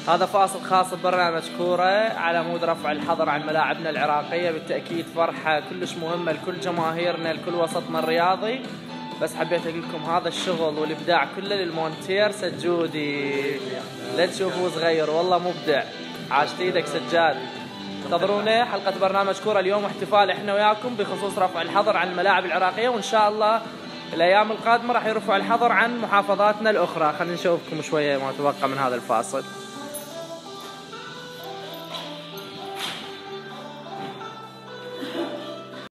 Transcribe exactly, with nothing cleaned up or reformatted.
هذا فاصل خاص ببرنامج كورة على مود رفع الحظر عن ملاعبنا العراقية. بالتأكيد فرحة كلش مهمة لكل جماهيرنا لكل وسطنا الرياضي. بس حبيت أقول لكم هذا الشغل والإبداع كله للمونتير سجودي. لا تشوفوه صغير والله مبدع. عاشت ايدك سجاد. انتظرونا حلقة برنامج كورة اليوم، احتفال احنا وياكم بخصوص رفع الحظر عن الملاعب العراقية، وإن شاء الله الأيام القادمة راح يرفعوا الحظر عن محافظاتنا الأخرى. خلينا نشوفكم شوية ما تبقى من هذا الفاصل.